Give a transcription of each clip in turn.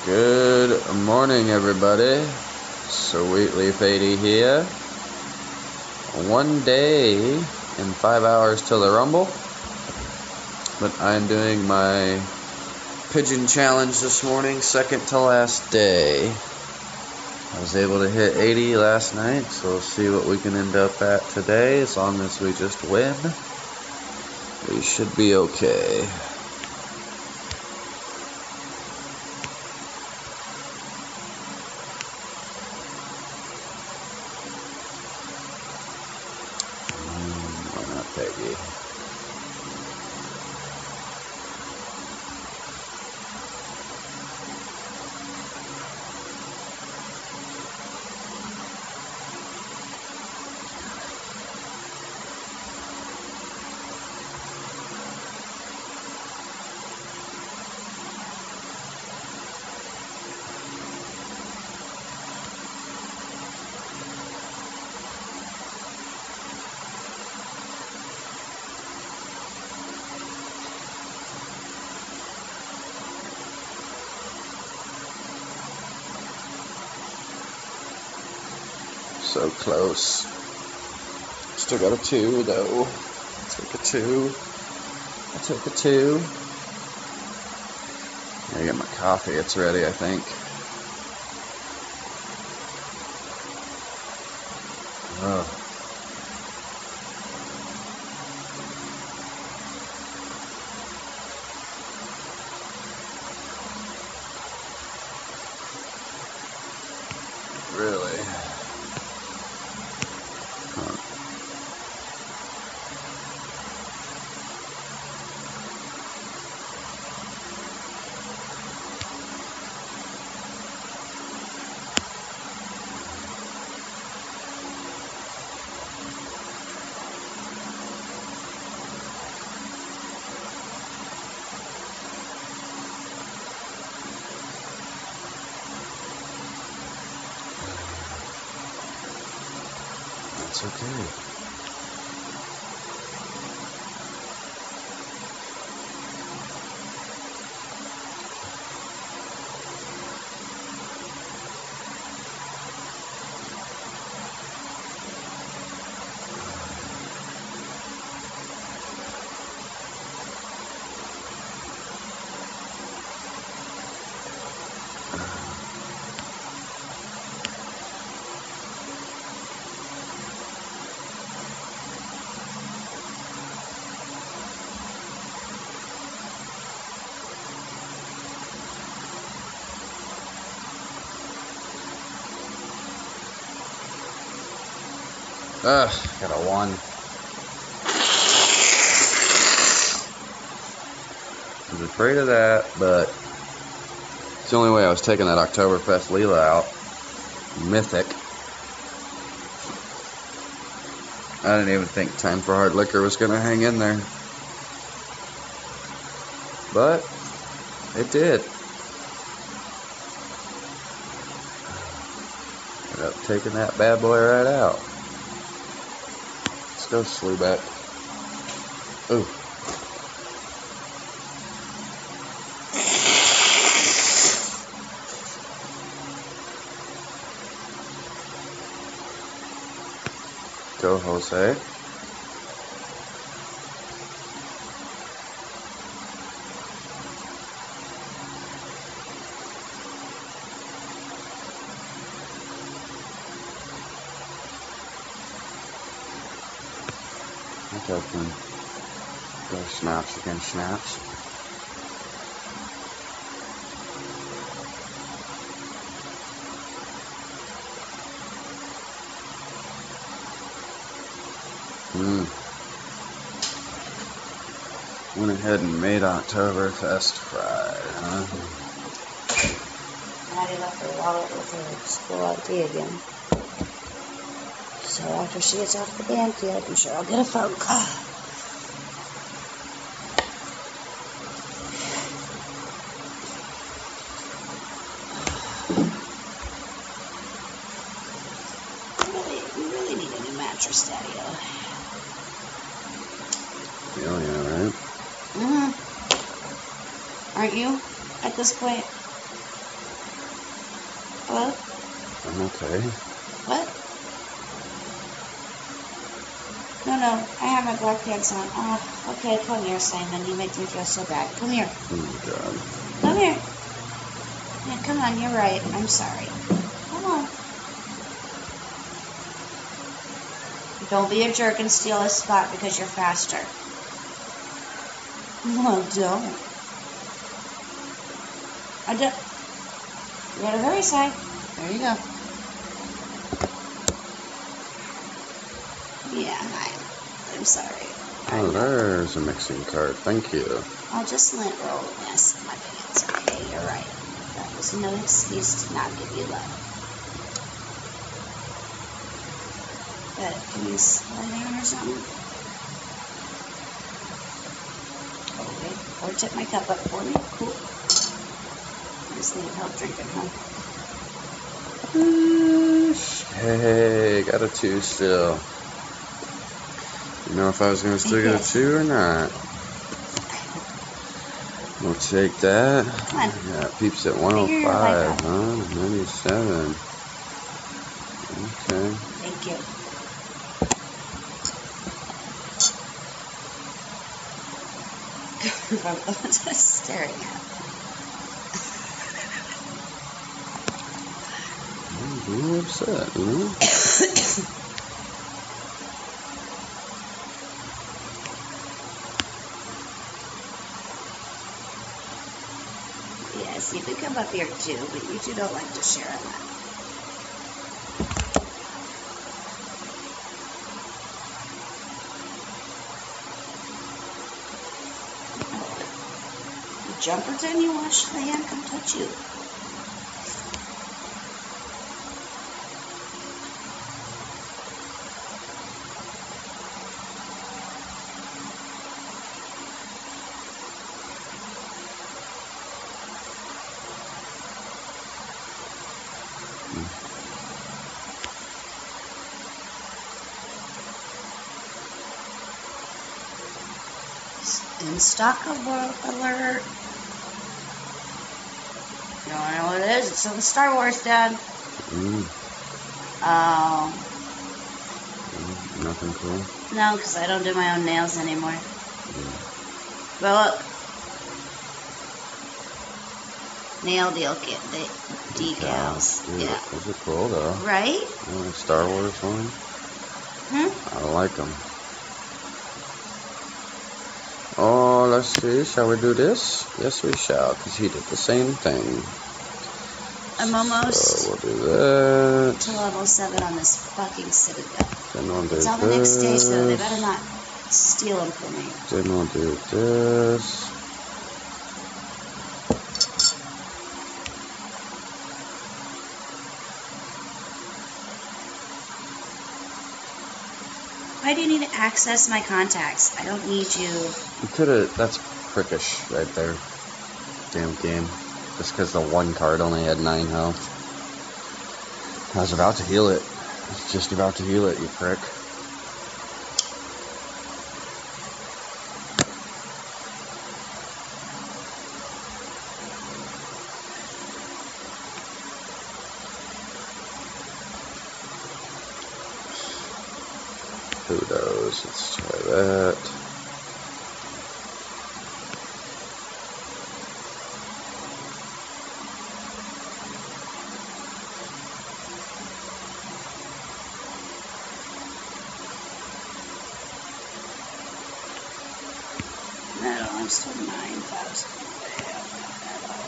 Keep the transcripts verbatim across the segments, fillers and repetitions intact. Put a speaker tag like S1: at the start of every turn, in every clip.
S1: Good morning, everybody. Sweet Leaf eighty here. One day and five hours till the Rumble, but I'm doing my Pigeon challenge this morning, second to last day. I was able to hit eighty last night, so we'll see what we can end up at today. As long as we just win, we should be okay. Why not Peggy? So close. Still got a two though. Take a two. I took a two. I get my coffee. It's ready, I think. Oh. Really? Huh. That's okay. Ugh, got a one. I was afraid of that, but it's the only way I was taking that Oktoberfest Leela out. Mythic. I didn't even think Time for Hard Liquor was going to hang in there. But it did. Ended up taking that bad boy right out. Let's go slew back. Ooh. Go, Jose. Open. Go snaps again, snaps. Hmm. Went ahead and made Oktoberfest fried, huh?
S2: Maddie left her wallet with her school I D again. So after she gets off the band field, I'm sure I'll get a phone call. Really, we really need a new mattress, Daddy-o.
S1: Oh yeah, right?
S2: Mm-hmm. Aren't you, at this point? Hello?
S1: I'm okay.
S2: What? No, no, I have my black pants on. Oh, okay, come here, Simon. You make me feel so bad. Come here.
S1: Oh, God.
S2: Come here. Yeah, come on, you're right. I'm sorry. Come on. Don't be a jerk and steal a spot because you're faster. No, don't. I don't. You gotta hurry, Si. There you go. Yeah, I, I'm sorry.
S1: Oh, there's a mixing card. Thank you.
S2: I'll just let roll this in my pants. Okay, you're right. That was no excuse to not give you love. But can you slow down or something? Okay. Or tip my cup up for me. Cool. I just need help drinking, huh?
S1: Hey, got a two still. You know if I was going to still get a two or not. We'll take that.
S2: Come on.
S1: Yeah, peeps at one oh five, huh? ninety-seven. Okay.
S2: Thank you. I'm just staring at.
S1: I'm really upset, you know?
S2: Yes, you can come up here too, but you two don't like to share in that. Jumperton, you wash the hand, come touch you. In stock alert. You don't know what it is? It's on Star Wars, Dad.
S1: Mm.
S2: Oh.
S1: Mm, nothing cool?
S2: No, because I don't do my own nails anymore.
S1: Mm.
S2: But look. Nail deal kit. De decals.
S1: Yeah,
S2: Yeah.
S1: Those are cool, though.
S2: Right?
S1: Yeah, Star Wars one.
S2: Hmm?
S1: I like them. Oh, let's see. Shall we do this? Yes, we shall, because he did the same thing.
S2: I'm almost
S1: So we'll do that.
S2: to level seven on this fucking Citadel.
S1: Then we'll do
S2: it's on the
S1: this.
S2: next stage, though. They better not steal them from me.
S1: Then we'll do this.
S2: Why do you need to access my contacts? I don't need you.
S1: You could have. That's prickish right there. Damn game. Just because the one card only had nine health. I was about to heal it. I was just about to heal it, you prick. Who knows? Let's try that.
S2: No, I'm still nine thousand away on that metal.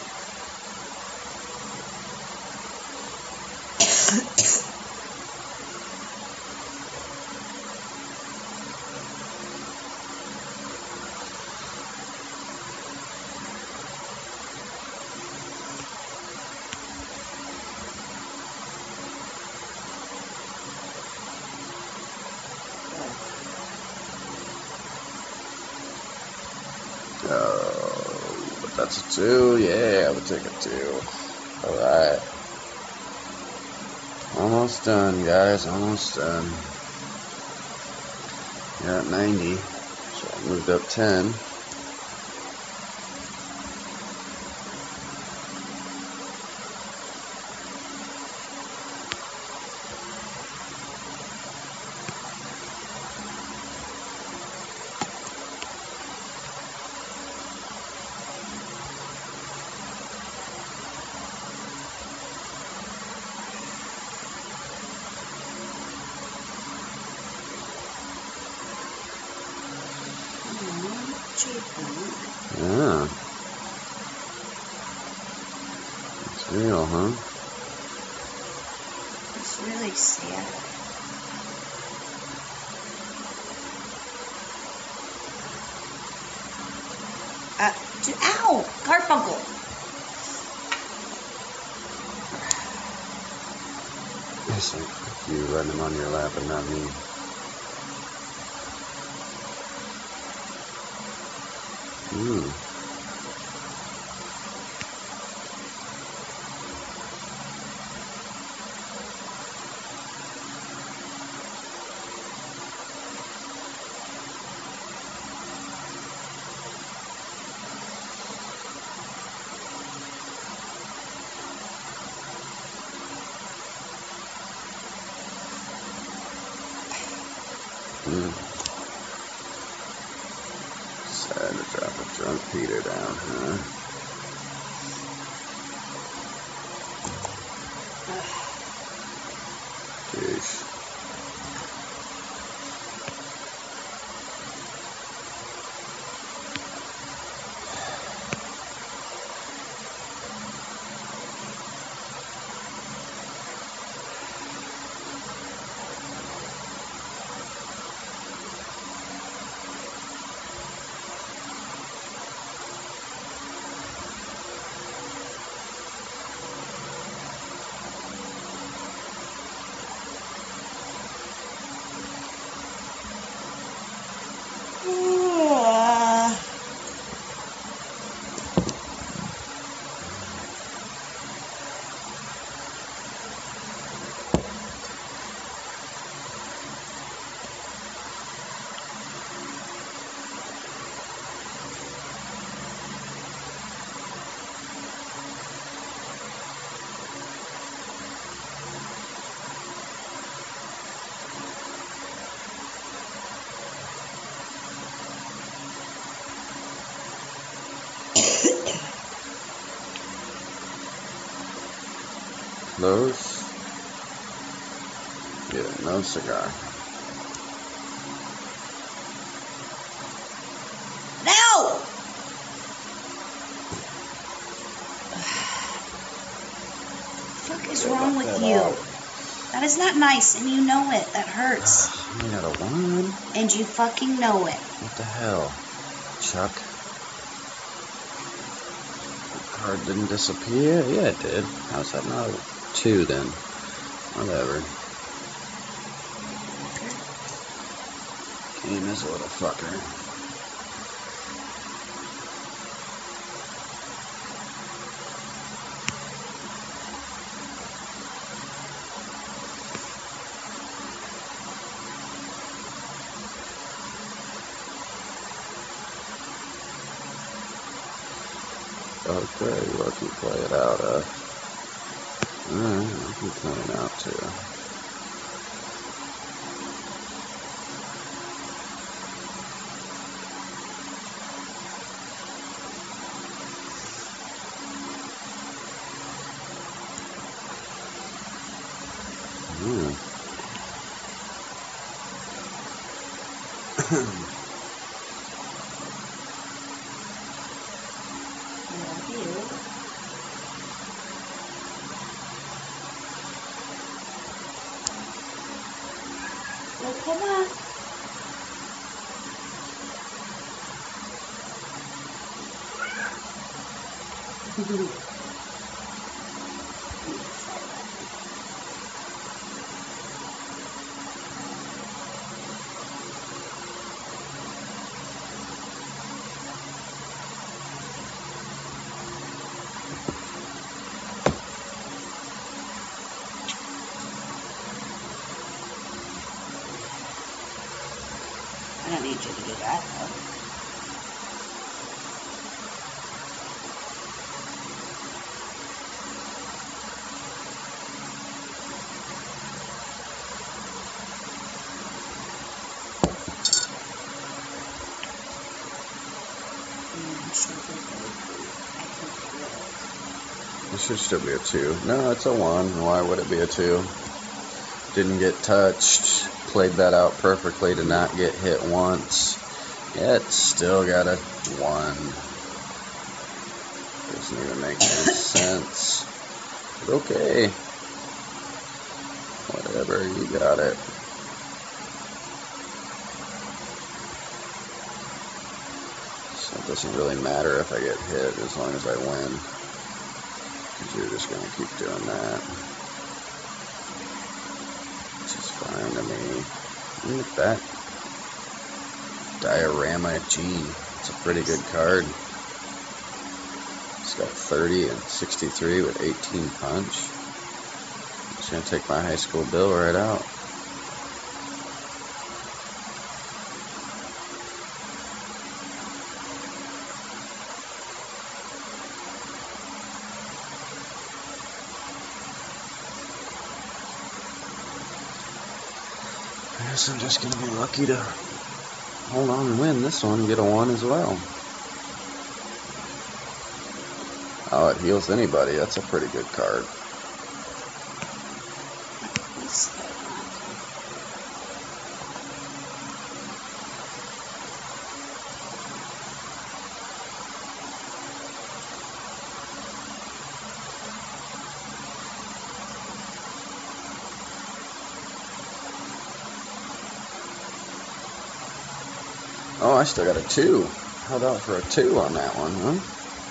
S1: Oh, but that's a two. Yeah, I would take a two. Alright. Almost done, guys. Almost done. You're at ninety. So I moved up ten. Yeah. It's real, huh?
S2: It's really sad. Uh, ow! Garfunkel!
S1: It's like you letting him on your lap and not me. Ooh. Mm. Sad to drop a drunk Peter down, huh? Jeez. Close. Yeah, no cigar.
S2: No! What the fuck is wrong with you?
S1: Out.
S2: That is not nice, and you know it. That hurts.
S1: I got a one.
S2: And you fucking know it.
S1: What the hell, Chuck? The card didn't disappear? Yeah, it did. How's that not a two then? Whatever. Game is a little fucker. Okay, let you play it out, uh. Alright, I can play it out too. Hmm.
S2: Well, come on. I don't need you to do that, though.
S1: It should still be a two. No, it's a one. Why would it be a two? Didn't get touched. Played that out perfectly to not get hit once. Yeah, it's still got a one. Doesn't even make any sense. But okay. Whatever, you got it. So it doesn't really matter if I get hit as long as I win. Because you're just going to keep doing that. Which is fine to me. Look at that. Diorama G. It's a pretty good card. It's got thirty and sixty-three with eighteen punch. It's going to take my high school bill right out. I guess I'm just going to be lucky to hold on and win this one and get a one as well. Oh, it heals anybody. That's a pretty good card. Oh, I still got a two. Held out for a two on that one, huh?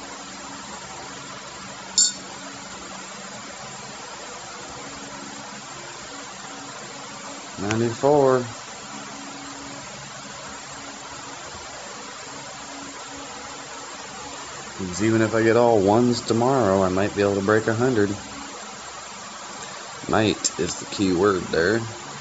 S1: ninety-four. Because even if I get all ones tomorrow, I might be able to break a hundred. Might is the key word there.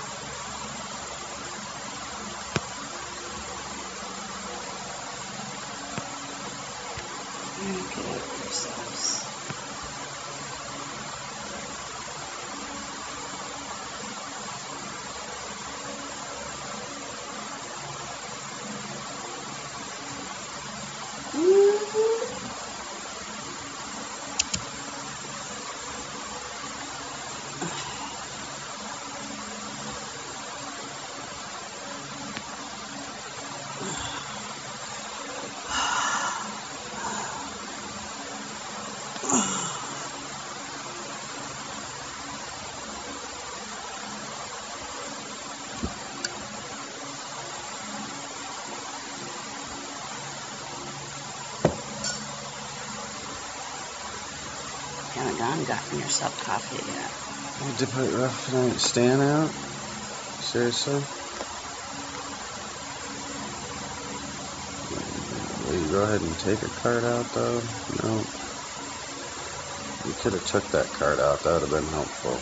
S2: Haven't gone and gotten yourself coffee yet.
S1: What, to put rough night stand out? Seriously? Will you go ahead and take a card out though? No. You could have took that card out. That would have been helpful.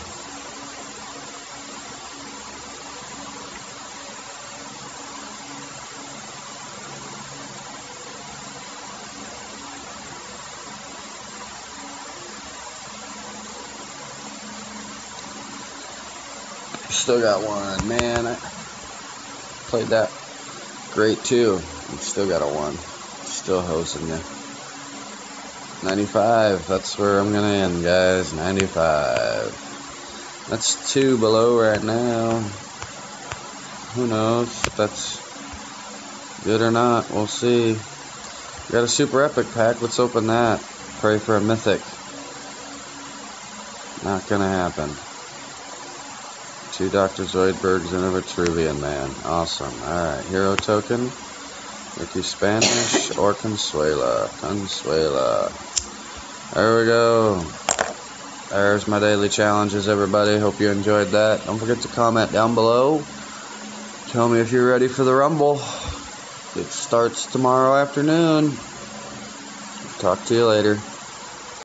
S1: Still got one, man. I played that great too. And still got a one. Still hosing you. ninety-five. That's where I'm gonna end, guys. ninety-five. That's two below right now. Who knows if that's good or not? We'll see. We got a super epic pack. Let's open that. Pray for a mythic. Not gonna happen. Two Doctor Zoidbergs and a Vitruvian Man. Awesome. Alright, hero token. Ricky Spanish or Consuela. Consuela. There we go. There's my daily challenges, everybody. Hope you enjoyed that. Don't forget to comment down below. Tell me if you're ready for the Rumble. It starts tomorrow afternoon. Talk to you later.